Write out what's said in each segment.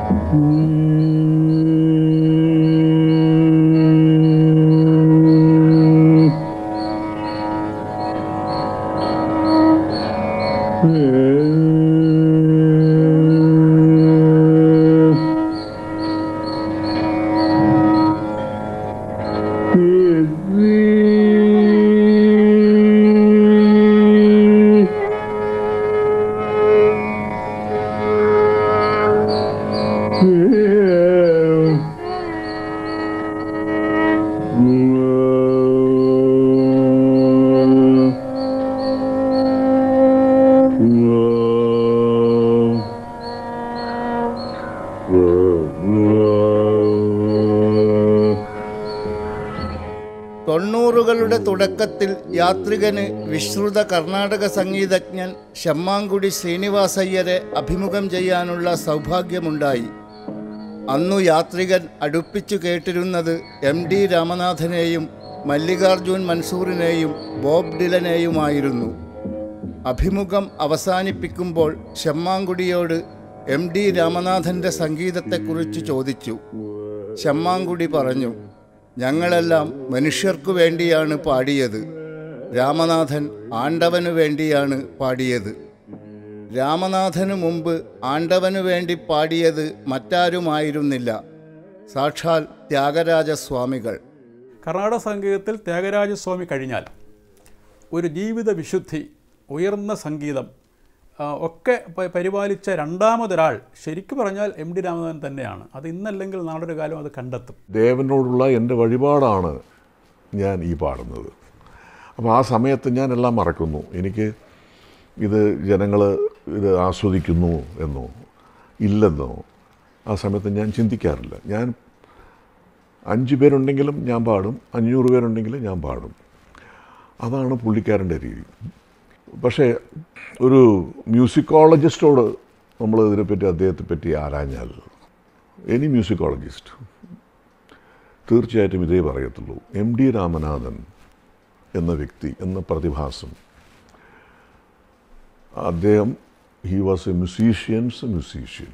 തൊണ്ണൂറുകളുടെ തുടക്കത്തിൽ യാത്രികന് വിശ്രുത കർണാടക സംഗീതജ്ഞൻ ശമ്മാങ്കുടി ശ്രീനിവാസയ്യരെ അഭിമുഖം ചെയ്യാനുള്ള സൗഭാഗ്യമുണ്ടായി. അന്നു യാത്രികൻ അടുപ്പിച്ചു കേട്ടിരുന്നത് MD രാമനാഥനെയും മല്ലികാർജുൻ മൻസൂറിനെയും ബോബ് ഡിലനെയുമായിരുന്നു. അഭിമുഖം അവസാനിപ്പിക്കുമ്പോൾ ശമ്മാങ്കുടിയോട് MD രാമനാഥൻ്റെ സംഗീതത്തെക്കുറിച്ച് ചോദിച്ചു. ശമ്മാങ്കുടി പറഞ്ഞു, ഞങ്ങളെല്ലാം മനുഷ്യർക്കു വേണ്ടിയാണ് പാടിയത്. രാമനാഥൻ ആണ്ടവനു വേണ്ടിയാണ് പാടിയത്. രാമനാഥനു മുമ്പ് ആണ്ടവനു വേണ്ടി പാടിയത് മറ്റാരുമായിരുന്നില്ല, സാക്ഷാൽ ത്യാഗരാജസ്വാമികൾ. കർണാടക സംഗീതത്തിൽ ത്യാഗരാജസ്വാമി കഴിഞ്ഞാൽ ഒരു ജീവിത വിശുദ്ധി, ഉയർന്ന സംഗീതം ഒക്കെ പരിപാലിച്ച രണ്ടാമതൊരാൾ ശരിക്കും പറഞ്ഞാൽ MD രാമനാഥൻ തന്നെയാണ്. അത് ഇന്നല്ലെങ്കിൽ നാളൊരു കാലം അത് കണ്ടെത്തും. ദേവനോടുള്ള എൻ്റെ വഴിപാടാണ് ഞാൻ ഈ പാടുന്നത്. അപ്പോൾ ആ സമയത്ത് ഞാൻ എല്ലാം മറക്കുന്നു. എനിക്ക് ഇത് ജനങ്ങൾ ഇത് ആസ്വദിക്കുന്നു എന്നോ ഇല്ലെന്നോ ആ സമയത്ത് ഞാൻ ചിന്തിക്കാറില്ല. ഞാൻ 5 പേരുണ്ടെങ്കിലും ഞാൻ പാടും, 500 പേരുണ്ടെങ്കിലും ഞാൻ പാടും. അതാണ് പുള്ളിക്കാരൻ്റെ രീതി. പക്ഷേ ഒരു മ്യൂസിക്കോളജിസ്റ്റോട് നമ്മൾ ഇതിനെപ്പറ്റി അദ്ദേഹത്തെപ്പറ്റി ആരാഞ്ഞാൽ, എനി മ്യൂസിക്കോളജിസ്റ്റ് തീർച്ചയായിട്ടും ഇതേ പറയത്തുള്ളൂ. MD രാമനാഥൻ എന്ന വ്യക്തി, എന്ന പ്രതിഭാസം, അദ്ദേഹം he was a musician.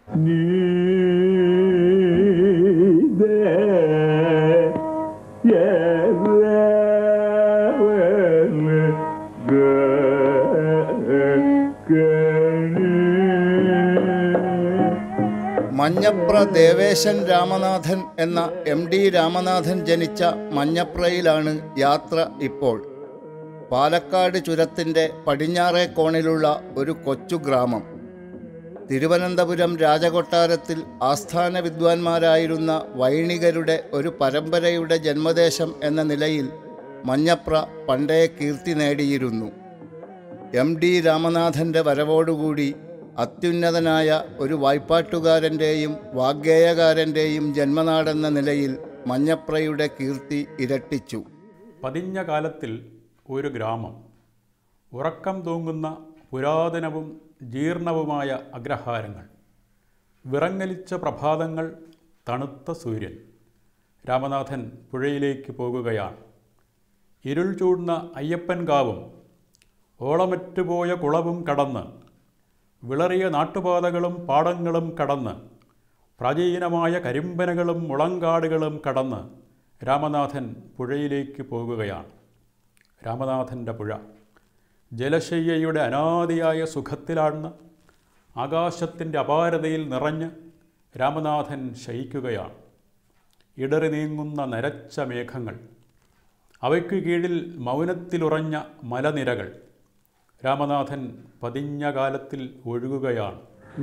Manjapra Devesan Ramanathan എന്ന MD രാമനാഥൻ ജനിച്ച മഞ്ഞപ്രയിലാണ് യാത്ര ഇപ്പോൾ. പാലക്കാട് ചുരത്തിൻ്റെ പടിഞ്ഞാറേ കോണിലുള്ള ഒരു കൊച്ചു ഗ്രാമം. തിരുവനന്തപുരം രാജകൊട്ടാരത്തിൽ ആസ്ഥാന വിദ്വാൻമാരായിരുന്ന വൈണികരുടെ ഒരു പരമ്പരയുടെ ജന്മദേശം എന്ന നിലയിൽ മഞ്ഞപ്ര പണ്ടേ കീർത്തി നേടിയിരുന്നു. MD രാമനാഥൻ്റെ വരവോടുകൂടി അത്യുന്നതനായ ഒരു വായ്പാട്ടുകാരൻ്റെയും വാഗ്ഗേയകാരൻ്റെയും ജന്മനാടെന്ന നിലയിൽ മഞ്ഞപ്രയുടെ കീർത്തി ഇരട്ടിച്ചു. പതിഞ്ഞ കാലത്തിൽ ഒരു ഗ്രാമം, ഉറക്കം തൂങ്ങുന്ന പുരാതനവും ജീർണവുമായ അഗ്രഹാരങ്ങൾ, വിറങ്ങലിച്ച പ്രഭാതങ്ങൾ, തണുത്ത സൂര്യൻ. രാമനാഥൻ പുഴയിലേക്ക് പോകുകയാണ്. ഇരുൾ ചൂടുന്ന അയ്യപ്പൻകാവും ഓളമറ്റുപോയ കുളവും കടന്ന്, വിളറിയ നാട്ടുപാതകളും പാടങ്ങളും കടന്ന്, പ്രാചീനമായ കരിമ്പനകളും മുളങ്കാടുകളും കടന്ന് രാമനാഥൻ പുഴയിലേക്ക് പോകുകയാണ്. രാമനാഥൻ്റെ പുഴ ജലശയ്യയുടെ അനാദിയായ സുഖത്തിലാഴ്ന്ന് ആകാശത്തിൻ്റെ അപാരതയിൽ നിറഞ്ഞ് രാമനാഥൻ ശയിക്കുകയാണ്. ഇടറി നീങ്ങുന്ന നരച്ച മേഘങ്ങൾ, അവയ്ക്കു കീഴിൽ മൗനത്തിലുറഞ്ഞ മലനിരകൾ. രാമനാഥൻ പതിഞ്ഞ കാലത്തിൽ ഒഴുകുകയാണ്.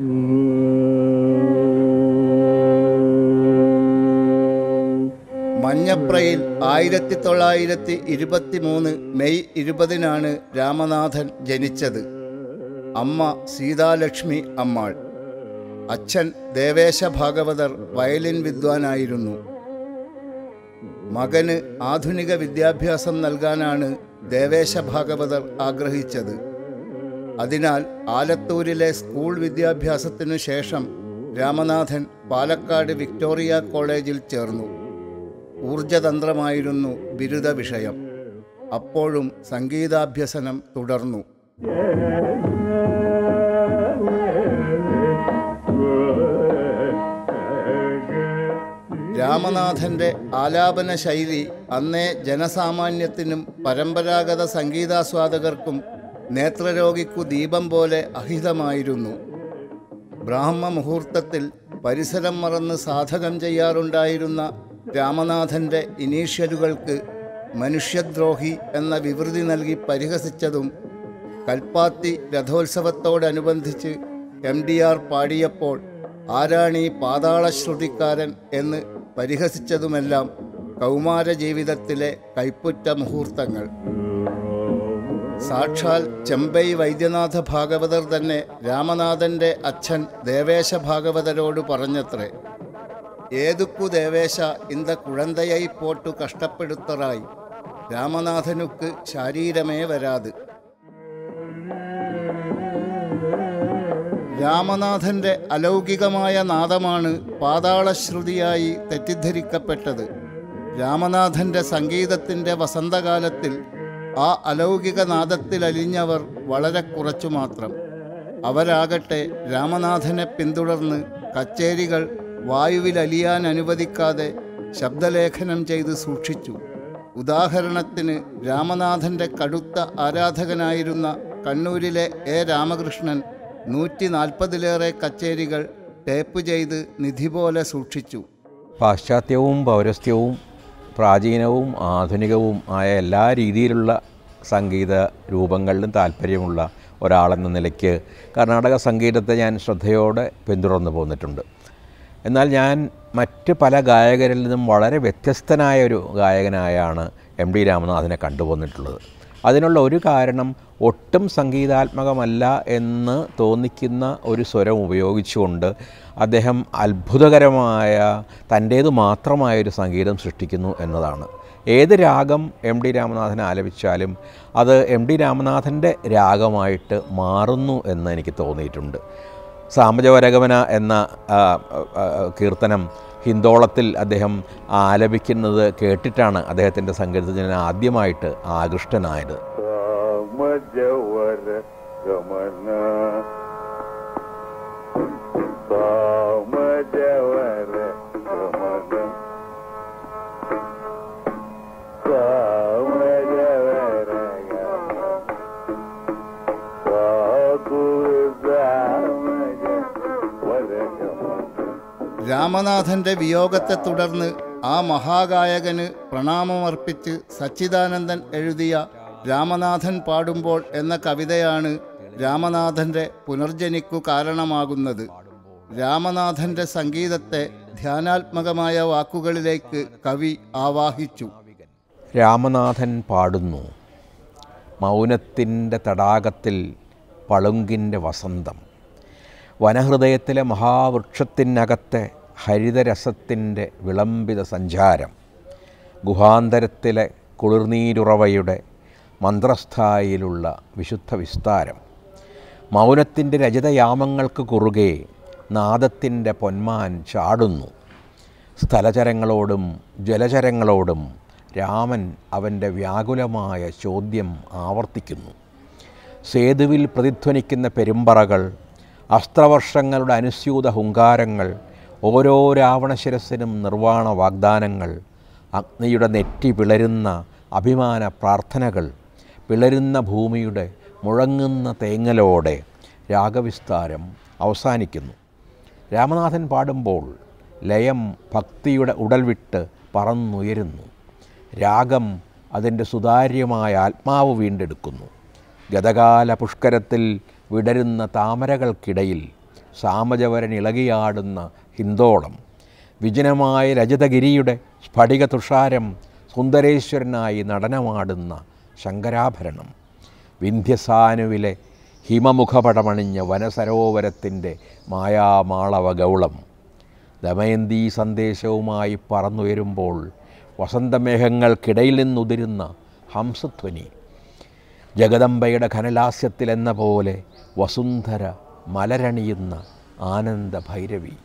മഞ്ഞപ്രയിൽ 1923 മെയ് 20 രാമനാഥൻ ജനിച്ചത്. അമ്മ സീതാലക്ഷ്മി അമ്മാൾ. അച്ഛൻ ദേവേശ ഭാഗവതർ വയലിൻ വിദ്വാനായിരുന്നു. മകന് ആധുനിക വിദ്യാഭ്യാസം നൽകാനാണ് ദേവേശ ഭാഗവതർ ആഗ്രഹിച്ചത്. അതിനാൽ ആലത്തൂരിലെ സ്കൂൾ വിദ്യാഭ്യാസത്തിനു ശേഷം രാമനാഥൻ പാലക്കാട് വിക്ടോറിയ കോളേജിൽ ചേർന്നു. ഊർജതന്ത്രമായിരുന്നു ബിരുദ വിഷയം. അപ്പോഴും സംഗീതാഭ്യസനം തുടർന്നു. രാമനാഥൻ്റെ ആലാപന ശൈലി അന്നേ ജനസാമാന്യത്തിനും പരമ്പരാഗത സംഗീതാസ്വാദകർക്കും നേത്രരോഗിക്കു ദീപം പോലെ അഹിതമായിരുന്നു. ബ്രാഹ്മ മുഹൂർത്തത്തിൽ പരിസരം മറന്ന് സാധകം ചെയ്യാറുണ്ടായിരുന്ന രാമനാഥൻ്റെ ഇനീഷ്യലുകൾക്ക് മനുഷ്യദ്രോഹി എന്ന വിവൃതി നൽകി പരിഹസിച്ചതും കൽപ്പാത്തി രഥോത്സവത്തോടനുബന്ധിച്ച് MDR പാടിയപ്പോൾ ആരാണീ പാതാളശ്രുതിക്കാരൻ എന്ന് പരിഹസിച്ചതുമെല്ലാം കൗമാര ജീവിതത്തിലെ കൈപ്പുറ്റ മുഹൂർത്തങ്ങൾ. സാക്ഷാൽ ചെമ്പൈ വൈദ്യനാഥ ഭാഗവതർ തന്നെ രാമനാഥൻ്റെ അച്ഛൻ ദേവേശ ഭാഗവതരോട് പറഞ്ഞത്രേ, ഏതുക്കു ദേവേശ ഇന്ത കുഴന്തയായി പോട്ടു കഷ്ടപ്പെടുത്തറായി, രാമനാഥനുക്ക് ശാരീരമേ വരാത്. രാമനാഥൻ്റെ അലൗകികമായ നാദമാണ് പാതാളശ്രുതിയായി തെറ്റിദ്ധരിക്കപ്പെട്ടത്. രാമനാഥൻ്റെ സംഗീതത്തിൻ്റെ വസന്തകാലത്തിൽ ആ അലൗകിക നാദത്തിലലിഞ്ഞവർ വളരെ കുറച്ചു മാത്രം. അവരാകട്ടെ രാമനാഥനെ പിന്തുടർന്ന് കച്ചേരികൾ വായുവിലലിയാൻ അനുവദിക്കാതെ ശബ്ദലേഖനം ചെയ്ത് സൂക്ഷിച്ചു. ഉദാഹരണത്തിന് രാമനാഥൻ്റെ കടുത്ത ആരാധകനായിരുന്ന കണ്ണൂരിലെ രാമകൃഷ്ണൻ 140-ലേറെ കച്ചേരികൾ ടേപ്പ് ചെയ്ത് നിധി പോലെ സൂക്ഷിച്ചു. പാശ്ചാത്യവും പൗരസ്ത്യവും പ്രാചീനവും ആധുനികവും ആയ എല്ലാ രീതിയിലുള്ള സംഗീത രൂപങ്ങളിലും താല്പര്യമുള്ള ഒരാളെന്ന നിലയ്ക്ക് കർണാടക സംഗീതത്തെ ഞാൻ ശ്രദ്ധയോടെ പിന്തുടർന്നു പോന്നിട്ടുണ്ട്. എന്നാൽ ഞാൻ മറ്റ് പല ഗായകരിൽ നിന്നും വളരെ വ്യത്യസ്തനായൊരു ഗായകനായാണ് MD രാമനാഥനെ കണ്ടുപോന്നിട്ടുള്ളത്. അതിനുള്ള ഒരു കാരണം ഒട്ടും സംഗീതാത്മകമല്ല എന്ന് തോന്നിക്കുന്ന ഒരു സ്വരം ഉപയോഗിച്ചുകൊണ്ട് അദ്ദേഹം അത്ഭുതകരമായ തൻ്റേതു മാത്രമായൊരു സംഗീതം സൃഷ്ടിക്കുന്നു എന്നതാണ്. ഏത് രാഗം MD രാമനാഥൻ ആലപിച്ചാലും അത് MD രാമനാഥൻ്റെ രാഗമായിട്ട് മാറുന്നു എന്ന് എനിക്ക് തോന്നിയിട്ടുണ്ട്. സാമജവരഗമന എന്ന കീർത്തനം ഹിന്ദോളത്തിൽ അദ്ദേഹം ആലപിക്കുന്നത് കേട്ടിട്ടാണ് അദ്ദേഹത്തിൻ്റെ സംഗീതത്തിൽ ഞാൻ ആദ്യമായിട്ട് ആകൃഷ്ടനായത്. രാമനാഥൻ്റെ വിയോഗത്തെ തുടർന്ന് ആ മഹാഗായകന് പ്രണാമമർപ്പിച്ച് സച്ചിദാനന്ദൻ എഴുതിയ രാമനാഥൻ പാടുമ്പോൾ എന്ന കവിതയാണ് രാമനാഥൻ്റെ പുനർജനിക്കു കാരണമാകുന്നത്. രാമനാഥൻ്റെ സംഗീതത്തെ ധ്യാനാത്മകമായ വാക്കുകളിലേക്ക് കവി ആവാഹിച്ചു. രാമനാഥൻ പാടുന്നു, മൗനത്തിൻ്റെ തടാകത്തിൽ പളുങ്കിൻ്റെ വസന്തം, വനഹൃദയത്തിലെ മഹാവൃക്ഷത്തിനകത്തെ ഹരിതരസത്തിൻ്റെ വിളംബിത സഞ്ചാരം, ഗുഹാന്തരത്തിലെ കുളിർനീരുറവയുടെ മന്ത്രസ്ഥായിലുള്ള വിശുദ്ധ വിസ്താരം, മൗനത്തിൻ്റെ രജതയാമങ്ങൾക്ക് കുറുകെ നാദത്തിൻ്റെ പൊന്മാൻ ചാടുന്നു. സ്ഥലചരങ്ങളോടും ജലചരങ്ങളോടും രാമൻ അവൻ്റെ വ്യാകുലമായ ചോദ്യം ആവർത്തിക്കുന്നു. സേതുവിൽ പ്രതിധ്വനിക്കുന്ന പെരുമ്പറകൾ, അസ്ത്രവർഷങ്ങളുടെ അനുസ്യൂത ഹുങ്കാരങ്ങൾ, ഓരോ രാവണശിരസിനും നിർവ്വാണ വാഗ്ദാനങ്ങൾ, അഗ്നിയുടെ നെറ്റി പിളരുന്ന അഭിമാന പ്രാർത്ഥനകൾ, പിളരുന്ന ഭൂമിയുടെ മുഴങ്ങുന്ന തേങ്ങലോടെ രാഗവിസ്താരം അവസാനിക്കുന്നു. രാമനാഥൻ പാടുമ്പോൾ ലയം ഭക്തിയുടെ ഉടൽ വിട്ട് പറന്നുയരുന്നു. രാഗം അതിൻ്റെ സുതാര്യമായ ആത്മാവ് വീണ്ടെടുക്കുന്നു. ഗതകാല പുഷ്കരത്തിൽ വിടരുന്ന താമരകൾക്കിടയിൽ സാമജവരൻ ഇളകിയാടുന്ന ഹിന്ദോളം, വിജനമായ രജതഗിരിയുടെ സ്ഫടിക തുഷാരം സുന്ദരേശ്വരനായി നടനമാടുന്ന ശങ്കരാഭരണം, വിന്ധ്യസാനുവിലെ ഹിമമുഖപടമണിഞ്ഞ വനസരോവരത്തിൻ്റെ മായാമാളവ ഗൗളം, ദമയന്തി സന്ദേശവുമായി പറന്നുയരുമ്പോൾ വസന്തമേഘങ്ങൾക്കിടയിൽ നിന്നുതിരുന്ന ഹംസധ്വനി, ജഗദംബയുടെ ഘനലാസ്യത്തിലെന്ന പോലെ വസുന്ധര മലരണിയുന്ന ആനന്ദ ഭൈരവി.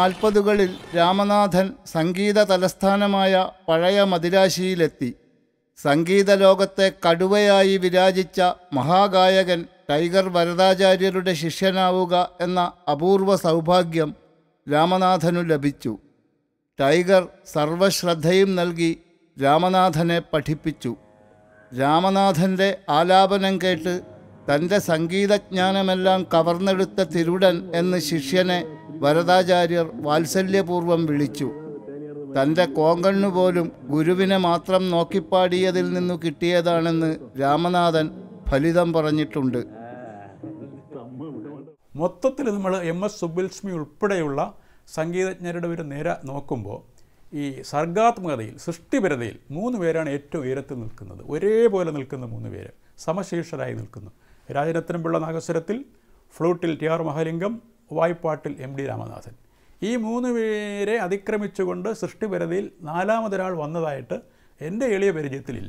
1940-കളിൽ രാമനാഥൻ സംഗീത തലസ്ഥാനമായ പഴയ മദിരാശിയിലെത്തി. സംഗീത ലോകത്തെ കടുവയായി വിരാജിച്ച മഹാഗായകൻ ടൈഗർ വരദാചാര്യരുടെ ശിഷ്യനാവുക എന്ന അപൂർവ സൗഭാഗ്യം രാമനാഥനു ലഭിച്ചു. ടൈഗർ സർവശ്രദ്ധയും നൽകി രാമനാഥനെ പഠിപ്പിച്ചു. രാമനാഥൻ്റെ ആലാപനം കേട്ട് തൻ്റെ സംഗീതജ്ഞാനമെല്ലാം കവർന്നെടുത്ത തിരുടൻ എന്ന് ശിഷ്യനെ വരദാചാര്യർ വാത്സല്യപൂർവ്വം വിളിച്ചു. തൻ്റെ കോങ്കണ്ണുപോലും ഗുരുവിനെ മാത്രം നോക്കിപ്പാടിയതിൽ നിന്നു കിട്ടിയതാണെന്ന് രാമനാഥൻ ഫലിതം പറഞ്ഞിട്ടുണ്ട്. മൊത്തത്തിൽ നമ്മൾ MS സുബ്ബുലക്ഷ്മി ഉൾപ്പെടെയുള്ള സംഗീതജ്ഞരുടെ ഒരു നിര നോക്കുമ്പോൾ ഈ സർഗാത്മകതയിൽ, സൃഷ്ടിപരതയിൽ 3 പേരാണ് ഏറ്റവും ഉയരത്തിൽ നിൽക്കുന്നത്. ഒരേപോലെ നിൽക്കുന്ന 3 പേര് സമശീർഷരായി നിൽക്കുന്നു. രാജരത്നംപിള്ള നാഗസ്വരത്തിൽ, ഫ്ലൂട്ടിൽ TR മഹാലിംഗം, വായ്പാട്ടിൽ MD രാമനാഥൻ. ഈ 3 പേരെ അതിക്രമിച്ചുകൊണ്ട് സൃഷ്ടിപരതയിൽ 4മതൊരാൾ വന്നതായിട്ട് എൻ്റെ എളിയ പരിചയത്തിലില്ല.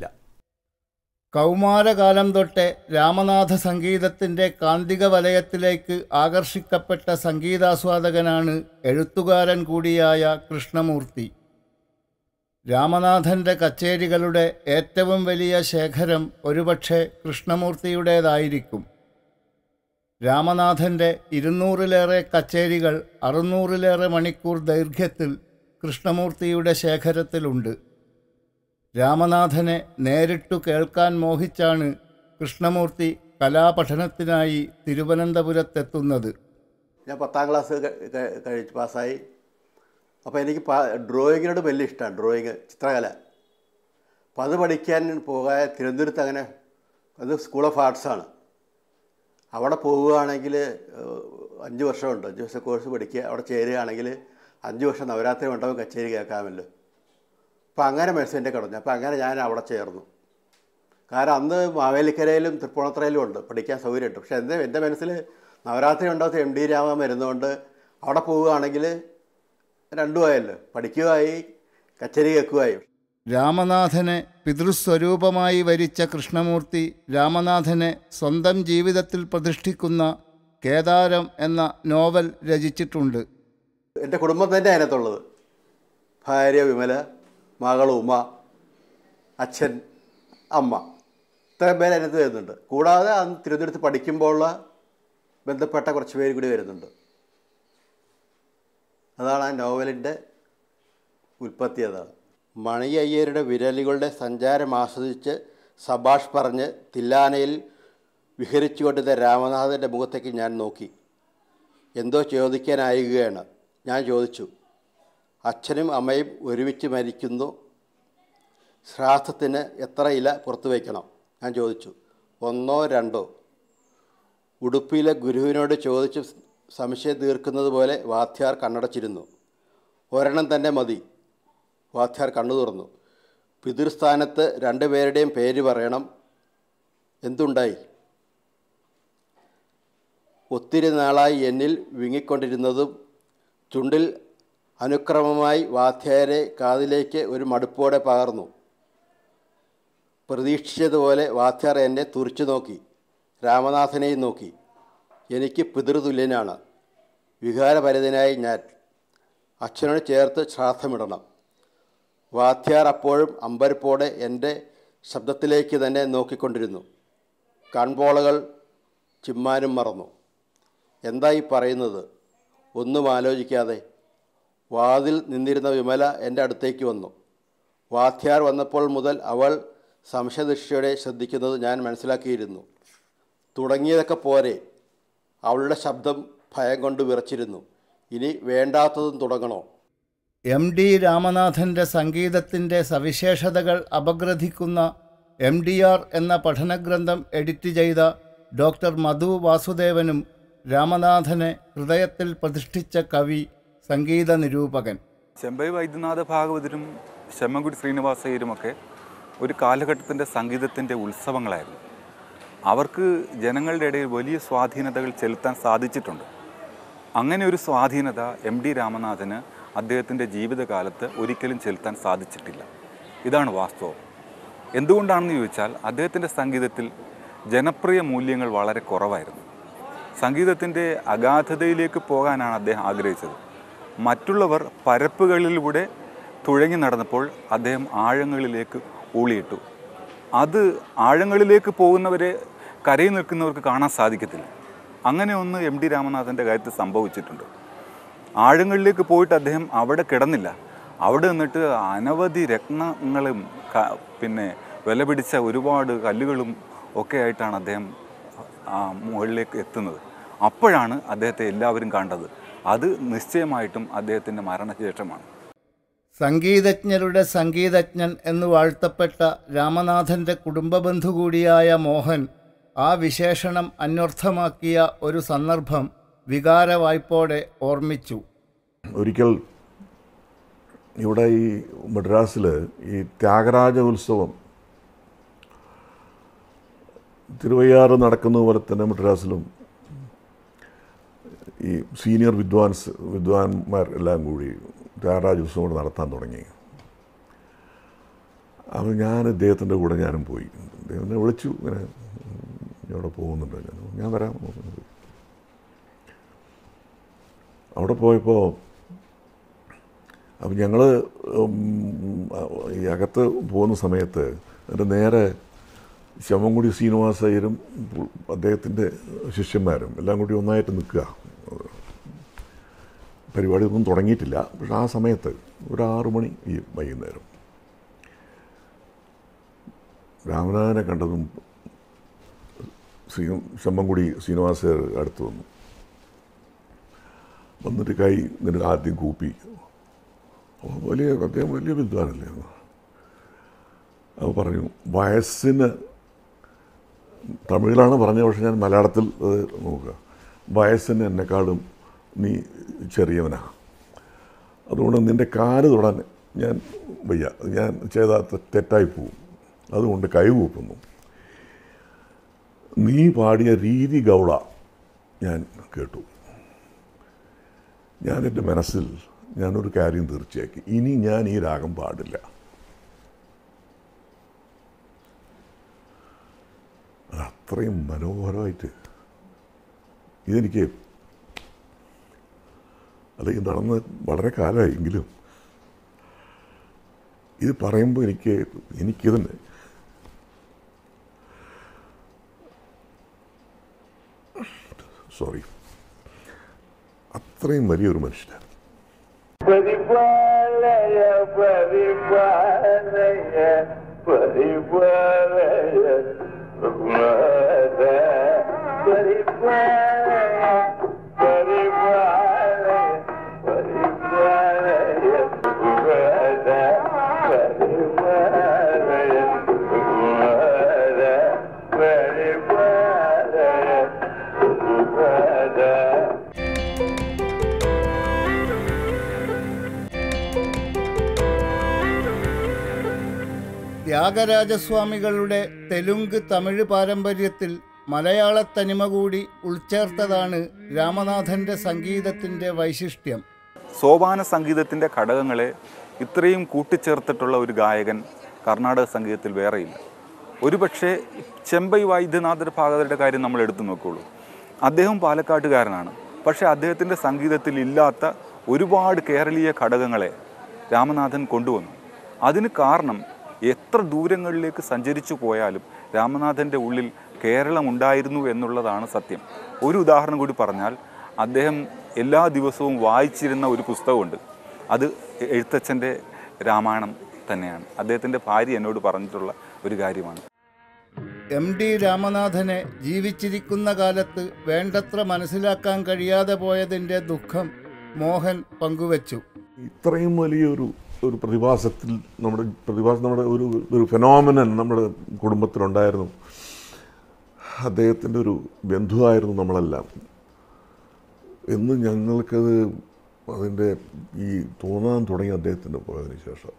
കൗമാരകാലം തൊട്ടേ രാമനാഥ സംഗീതത്തിൻ്റെ കാന്തിക വലയത്തിലേക്ക് ആകർഷിക്കപ്പെട്ട സംഗീതാസ്വാദകനാണ് എഴുത്തുകാരൻ കൂടിയായ കൃഷ്ണമൂർത്തി. രാമനാഥൻ്റെ കച്ചേരികളുടെ ഏറ്റവും വലിയ ശേഖരം ഒരുപക്ഷെ കൃഷ്ണമൂർത്തിയുടേതായിരിക്കും. രാമനാഥൻ്റെ 200-ലേറെ കച്ചേരികൾ 600-ലേറെ മണിക്കൂർ ദൈർഘ്യത്തിൽ കൃഷ്ണമൂർത്തിയുടെ ശേഖരത്തിലുണ്ട്. രാമനാഥനെ നേരിട്ടു കേൾക്കാൻ മോഹിച്ചാണ് കൃഷ്ണമൂർത്തി കലാപഠനത്തിനായി തിരുവനന്തപുരത്തെത്തുന്നത്. ഞാൻ 10ാം ക്ലാസ് കഴിച്ച് പാസ്സായി. അപ്പോൾ എനിക്ക് ഡ്രോയിങ്ങിനോട് വലിയ ഇഷ്ടമാണ്, ഡ്രോയിങ്, ചിത്രകല. അപ്പോൾ അത് പഠിക്കാൻ പോകാൻ തിരുവനന്തപുരത്ത് അങ്ങനെ, അത് സ്കൂൾ ഓഫ് ആർട്സാണ്. അവിടെ പോവുകയാണെങ്കിൽ 5 വർഷമുണ്ട്, 5 വർഷം കോഴ്സ് പഠിക്കുക. അവിടെ ചേരുകയാണെങ്കിൽ 5 വർഷം നവരാത്രി മണ്ഡപം കച്ചേരി കേൾക്കാമല്ലോ. അപ്പോൾ അങ്ങനെ മനസ്സിൻ്റെ കടഞ്ഞു. അപ്പോൾ അങ്ങനെ ഞാൻ അവിടെ ചേർന്നു. കാരണം അന്ന് മാവേലിക്കരയിലും തൃപ്പൂണിത്തുറയിലും ഉണ്ട്, പഠിക്കാൻ സൗകര്യമുണ്ട്. പക്ഷേ എൻ്റെ മനസ്സിൽ നവരാത്രി മണ്ഡപത്തിൽ MD രാമൻ വരുന്നതുകൊണ്ട് അവിടെ പോവുകയാണെങ്കിൽ രണ്ടുമായല്ലോ, പഠിക്കുകയായി കച്ചേരി കേൾക്കുകയായി. രാമനാഥനെ പിതൃസ്വരൂപമായി വരിച്ച കൃഷ്ണമൂർത്തി രാമനാഥനെ സ്വന്തം ജീവിതത്തിൽ പ്രതിഷ്ഠിക്കുന്ന കേദാരം എന്ന നോവൽ രചിച്ചിട്ടുണ്ട്. എൻ്റെ കുടുംബം തന്നെ അതിനകത്തുള്ളത്. ഭാര്യ വിമല, മകൾ ഉമ, അച്ഛൻ, അമ്മ, ഇത്രയും പേര് അതിനകത്ത് വരുന്നുണ്ട്. കൂടാതെ അന്ന് തിരുവനന്തപുരത്ത് പഠിക്കുമ്പോഴുള്ള ബന്ധപ്പെട്ട കുറച്ച് പേര് കൂടി വരുന്നുണ്ട്. അതാണ് ആ നോവലിൻ്റെ ഉൽപ്പത്തി. അതാണ് മണി അയ്യരുടെ വിരലുകളുടെ സഞ്ചാരം ആസ്വദിച്ച് സബാഷ് പറഞ്ഞ് തില്ലാനയിൽ വിഹരിച്ചുകൊണ്ടിരുന്ന രാമനാഥൻ്റെ മുഖത്തേക്ക് ഞാൻ നോക്കി. എന്തോ ചോദിക്കാനായുകയാണ്. ഞാൻ ചോദിച്ചു, അച്ഛനും അമ്മയും ഒരുമിച്ച് മരിക്കുന്നു, ശ്രാദ്ധത്തിന് എത്ര ഇല പുറത്തു വയ്ക്കണം? ഞാൻ ചോദിച്ചു. 1 2? ഉടുപ്പിയിലെ ഗുരുവിനോട് ചോദിച്ച് സംശയം തീർക്കുന്നത് പോലെ വാദ്യാർ കണ്ണടച്ചിരുന്നു. 1 തന്നെ മതി. വാദ്യാർ കണ്ണു തുറന്നു. പിതൃസ്ഥാനത്ത് 2 പേരുടെയും പേര് പറയണം. എന്തുണ്ടായി? ഒത്തിരി നാളായി എന്നിൽ വിങ്ങിക്കൊണ്ടിരുന്നതും ചുണ്ടിൽ അനുക്രമമായി വാദ്യാരെ കാതിലേക്ക് ഒരു മടുപ്പോടെ പകർന്നു. പ്രതീക്ഷിച്ചതുപോലെ വാദ്യാർ എന്നെ തുറിച്ചു നോക്കി, രാമനാഥനെയും നോക്കി. എനിക്ക് പിതൃതുല്യനാണ്. വികാരഭരിതനായി ഞാൻ. അച്ഛനോട് ചേർത്ത് ശ്രാദ്ധമിടണം. വാദ്യാർ അപ്പോഴും അമ്പരപ്പോടെ എൻ്റെ ശബ്ദത്തിലേക്ക് തന്നെ നോക്കിക്കൊണ്ടിരുന്നു. കൺപോളകൾ ചിമ്മാനും മറന്നു. എന്തായി പറയുന്നത്? ഒന്നും ആലോചിക്കാതെ വാതിൽ നിന്നിരുന്ന വിമല എൻ്റെ അടുത്തേക്ക് വന്നു. വാദ്യാർ വന്നപ്പോൾ മുതൽ അവൾ സംശയദൃഷ്ടിയോടെ ശ്രദ്ധിക്കുന്നത് ഞാൻ മനസ്സിലാക്കിയിരുന്നു. തുടങ്ങിയതൊക്കെ പോരെ. അവളുടെ ശബ്ദം ഭയം കൊണ്ട് വിറച്ചിരുന്നു. ഇനി വേണ്ടാത്തതും തുടങ്ങണോ? MD രാമനാഥൻ്റെ സംഗീതത്തിൻ്റെ സവിശേഷതകൾ അപഗ്രഥിക്കുന്ന MDR എന്ന പഠനഗ്രന്ഥം എഡിറ്റ് ചെയ്ത ഡോക്ടർ മധു വാസുദേവനും രാമനാഥനെ ഹൃദയത്തിൽ പ്രതിഷ്ഠിച്ച കവി, സംഗീത നിരൂപകൻ. ചെമ്പൈ വൈദ്യനാഥ ഭാഗവതരും ശമ്മൻകുടി ശ്രീനിവാസയ്യരുമൊക്കെ ഒരു കാലഘട്ടത്തിൻ്റെ സംഗീതത്തിൻ്റെ ഉത്സവങ്ങളായിരുന്നു. അവർക്ക് ജനങ്ങളുടെ ഇടയിൽ വലിയ സ്വാധീനതകൾ ചെലുത്താൻ സാധിച്ചിട്ടുണ്ട്. അങ്ങനെ ഒരു സ്വാധീനത MD രാമനാഥന് അദ്ദേഹത്തിൻ്റെ ജീവിതകാലത്ത് ഒരിക്കലും ചെലുത്താൻ സാധിച്ചിട്ടില്ല. ഇതാണ് വാസ്തവം. എന്തുകൊണ്ടാണെന്ന് ചോദിച്ചാൽ അദ്ദേഹത്തിൻ്റെ സംഗീതത്തിൽ ജനപ്രിയ മൂല്യങ്ങൾ വളരെ കുറവായിരുന്നു. സംഗീതത്തിൻ്റെ അഗാധതയിലേക്ക് പോകാനാണ് അദ്ദേഹം ആഗ്രഹിച്ചത്. മറ്റുള്ളവർ പരപ്പുകളിലൂടെ തുഴങ്ങി നടന്നപ്പോൾ അദ്ദേഹം ആഴങ്ങളിലേക്ക് ഊളിയിട്ടു. അത് ആഴങ്ങളിലേക്ക് പോകുന്നവരെ കരയിൽ നിൽക്കുന്നവർക്ക് കാണാൻ സാധിക്കത്തില്ല. അങ്ങനെ ഒന്ന് എം ഡി രാമനാഥൻ്റെ കാര്യത്തിൽ സംഭവിച്ചിട്ടുണ്ട്. ആഴങ്ങളിലേക്ക് പോയിട്ട് അദ്ദേഹം അവിടെ കിടന്നില്ല. അവിടെ നിന്നിട്ട് അനവധി രത്നങ്ങളും പിന്നെ വില പിടിച്ച ഒരുപാട് കല്ലുകളും ഒക്കെ ആയിട്ടാണ് അദ്ദേഹം മുകളിലേക്ക് എത്തുന്നത്. അപ്പോഴാണ് അദ്ദേഹത്തെ എല്ലാവരും കണ്ടത്. അത് നിശ്ചയമായിട്ടും അദ്ദേഹത്തിൻ്റെ മരണശേഷമാണ്. സംഗീതജ്ഞരുടെ സംഗീതജ്ഞൻ എന്ന് വാഴ്ത്തപ്പെട്ട രാമനാഥൻ്റെ കുടുംബബന്ധു കൂടിയായ മോഹൻ ആ വിശേഷണം അന്വർത്ഥമാക്കിയ ഒരു സന്ദർഭം വികാരവായ്പോടെ ഓർമ്മിച്ചു. ഒരിക്കൽ ഇവിടെ ഈ മദ്രാസിൽ ഈ ത്യാഗരാജ ഉത്സവം തിരുവയ്യാറ് നടക്കുന്ന പോലെ തന്നെ മദ്രാസിലും ഈ സീനിയർ വിദ്വാൻമാർ എല്ലാം കൂടി ത്യാഗരാജ ഉത്സവം നടത്താൻ തുടങ്ങി. അപ്പോൾ ഞാൻ ഇദ്ദേഹത്തിൻ്റെ കൂടെ ഞാനും പോയി. അദ്ദേഹം എന്നെ വിളിച്ചു, ഇങ്ങനെ ഇവിടെ പോകുന്നുണ്ട്, ഞാൻ വരാം. അവിടെ പോയപ്പോൾ അപ്പം ഞങ്ങൾ ഈ അകത്ത് പോകുന്ന സമയത്ത് എൻ്റെ നേരെ ശമംകുടി ശ്രീനിവാസയ്യരും അദ്ദേഹത്തിൻ്റെ ശിഷ്യന്മാരും എല്ലാം കൂടി ഒന്നായിട്ട് നിൽക്കുക. പരിപാടിയൊന്നും തുടങ്ങിയിട്ടില്ല. പക്ഷെ ആ സമയത്ത് ഒരു 6 മണി ഈ വൈകുന്നേരം രാമനാഥനെ കണ്ടതും ശമംകുടി ശ്രീനിവാസയ്യർ അടുത്ത് വന്നു. വന്നിട്ട് കൈ നിനക്ക് ആദ്യം കൂപ്പി. അദ്ദേഹം വലിയ വിദ്വാനല്ലേ. അത് പറഞ്ഞു, വയസ്സിന് തമിഴിലാണ് പറഞ്ഞത്, പക്ഷെ ഞാൻ മലയാളത്തിൽ അത് നോക്കുക. വയസ്സിന് എന്നെക്കാളും നീ ചെറിയവനാണ്, അതുകൊണ്ട് നിൻ്റെ കാല് തൊടാൻ ഞാൻ വയ്യ, ഞാൻ ചെയ്താൽ തെറ്റായി പോവും, അതുകൊണ്ട് കൈ കൂപ്പുന്നു. നീ പാടിയ രീതി ഗൗള ഞാൻ കേട്ടു. ഞാൻ എൻ്റെ മനസ്സിൽ ഞാനൊരു കാര്യം തീർച്ചയാക്കി, ഇനി ഞാൻ ഈ രാഗം പാടില്ല. അതത്രയും മനോഹരമായിട്ട് ഇതെനിക്ക് അല്ലെങ്കിൽ നടന്ന് വളരെ കാലമായെങ്കിലും ഇത് പറയുമ്പോൾ എനിക്കിതന്നെ സോറി അത്രയും വലിയൊരു മനുഷ്യനാണ്. പരിപാലയ പരിപാലയ പരിപാലയ പരിപാലയ ത്യാഗരാജസ്വാമികളുടെ തെലുങ്ക് തമിഴ് പാരമ്പര്യത്തിൽ മലയാളത്തനിമ കൂടി ഉൾച്ചേർത്തതാണ് രാമനാഥൻ്റെ സംഗീതത്തിൻ്റെ വൈശിഷ്ട്യം. സോപാന സംഗീതത്തിൻ്റെ ഘടകങ്ങളെ ഇത്രയും കൂട്ടിച്ചേർത്തിട്ടുള്ള ഒരു ഗായകൻ കർണാടക സംഗീതത്തിൽ വേറെയില്ല. ഒരുപക്ഷെ ചെമ്പൈ വൈദ്യനാഥ ഭാഗവതരുടെ കാര്യം നമ്മൾ എടുത്തു നോക്കുകയുള്ളൂ. അദ്ദേഹം പാലക്കാട്ടുകാരനാണ്. പക്ഷേ അദ്ദേഹത്തിൻ്റെ സംഗീതത്തിൽ ഇല്ലാത്ത ഒരുപാട് കേരളീയ ഘടകങ്ങളെ രാമനാഥൻ കൊണ്ടുവന്നു. അതിന് കാരണം എത്ര ദൂരങ്ങളിലേക്ക് സഞ്ചരിച്ചു പോയാലും രാമനാഥൻ്റെ ഉള്ളിൽ കേരളം ഉണ്ടായിരുന്നു എന്നുള്ളതാണ് സത്യം. ഒരു ഉദാഹരണം കൂടി പറഞ്ഞാൽ, അദ്ദേഹം എല്ലാ ദിവസവും വായിച്ചിരുന്ന ഒരു പുസ്തകമുണ്ട്. അത് എഴുത്തച്ഛൻ്റെ രാമായണം തന്നെയാണ്. അദ്ദേഹത്തിൻ്റെ ഭാര്യ എന്നോട് പറഞ്ഞിട്ടുള്ള ഒരു കാര്യമാണ്. എം ഡി രാമനാഥനെ ജീവിച്ചിരിക്കുന്ന കാലത്ത് വേണ്ടത്ര മനസ്സിലാക്കാൻ കഴിയാതെ പോയതിൻ്റെ ദുഃഖം മോഹൻ പങ്കുവച്ചു. ഇത്രയും വലിയൊരു പ്രതിഭാസത്തിൽ നമ്മുടെ ഒരു ഫെനോമിനൻ നമ്മുടെ കുടുംബത്തിലുണ്ടായിരുന്നു. അദ്ദേഹത്തിൻ്റെ ഒരു ബന്ധുവായിരുന്നു നമ്മളെല്ലാം എന്ന് ഞങ്ങൾക്കത് അതിൻ്റെ ഈ തോന്നാൻ തുടങ്ങി അദ്ദേഹത്തിൻ്റെ പോയതിന് ശേഷം.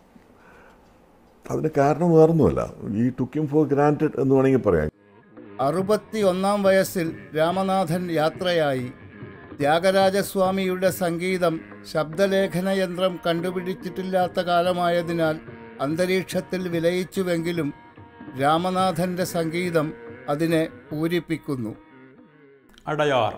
അതിന് കാരണം വേറൊന്നുമല്ല, ഈ ടുക്ക് ഹിം ഫോർ ഗ്രാൻറ്റഡ് എന്ന് വേണമെങ്കിൽ പറയാം. 61-ാം വയസ്സിൽ രാമനാഥൻ യാത്രയായി. ത്യാഗരാജസ്വാമിയുടെ സംഗീതം ശബ്ദലേഖന യന്ത്രം കണ്ടുപിടിച്ചിട്ടില്ലാത്ത കാലമായതിനാൽ അന്തരീക്ഷത്തിൽ വിലയിച്ചുവെങ്കിലും രാമനാഥൻ്റെ സംഗീതം അതിനെ പൂരിപ്പിക്കുന്നു. അടയാർ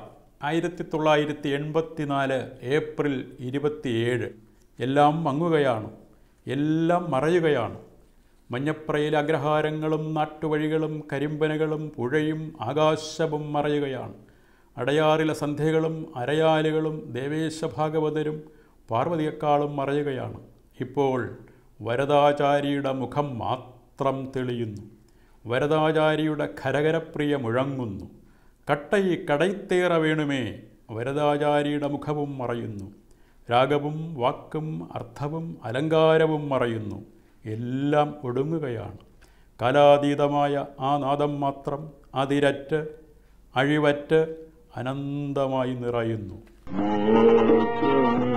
1984 ഏപ്രിൽ 27. എല്ലാം മങ്ങുകയാണ്, എല്ലാം മറയുകയാണ്. മഞ്ഞപ്രയിലെ അഗ്രഹാരങ്ങളും നാട്ടുവഴികളും കരിമ്പനകളും പുഴയും ആകാശവും മറയുകയാണ്. അടയാറിലെ സന്ധ്യകളും അരയാലുകളും ദേവേശഭാഗവതരും പാർവതിയെക്കാളും മറയുകയാണ്. ഇപ്പോൾ വരദാചാരിയുടെ മുഖം മാത്രം തെളിയുന്നു. വരദാചാരിയുടെ ഖരഖരപ്രിയ മുഴങ്ങുന്നു. കട്ടയി കടൈത്തേറ വേണുമേ വരദാചാരിയുടെ മുഖവും മറയുന്നു. രാഗവും വാക്കും അർത്ഥവും അലങ്കാരവും മറയുന്നു. എല്ലാം ഒടുങ്ങുകയാണ്. കാലാതീതമായ ആ നാദം മാത്രം അതിരറ്റ് അഴിവറ്റ് അനന്തമായി നിറയുന്നു.